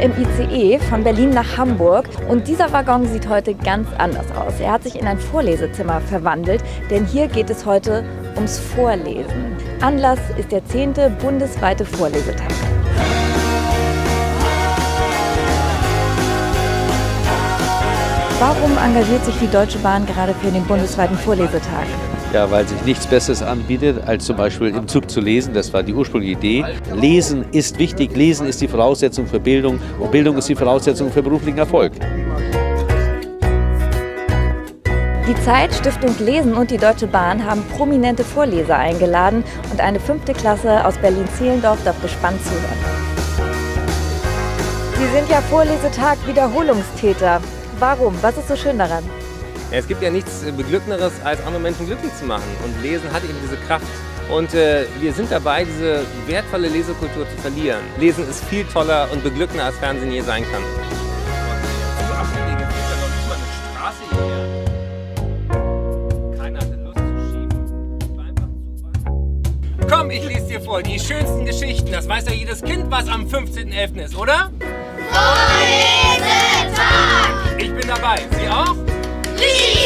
im ICE von Berlin nach Hamburg und dieser Waggon sieht heute ganz anders aus. Er hat sich in ein Vorlesezimmer verwandelt, denn hier geht es heute ums Vorlesen. Anlass ist der 10. bundesweite Vorlesetag. Warum engagiert sich die Deutsche Bahn gerade für den bundesweiten Vorlesetag? Ja, weil sich nichts Besseres anbietet, als zum Beispiel im Zug zu lesen. Das war die ursprüngliche Idee. Lesen ist wichtig, Lesen ist die Voraussetzung für Bildung und Bildung ist die Voraussetzung für beruflichen Erfolg. Die Zeit, Stiftung Lesen und die Deutsche Bahn haben prominente Vorleser eingeladen und eine 5. Klasse aus Berlin-Zehlendorf darf gespannt zuhören. Sie sind ja Vorlesetag-Wiederholungstäter. Warum? Was ist so schön daran? Ja, es gibt ja nichts Beglückenderes, als andere Menschen glücklich zu machen. Und Lesen hat eben diese Kraft. Und wir sind dabei, diese wertvolle Lesekultur zu verlieren. Lesen ist viel toller und beglückender, als Fernsehen je sein kann. Keiner hatte Lust zu schieben. War einfach zu weit. Komm, ich lese dir vor, die schönsten Geschichten. Das weiß ja jedes Kind, was am 15.11. ist, oder? Vorlesetag! Ich bin dabei. Sie auch? Lieb!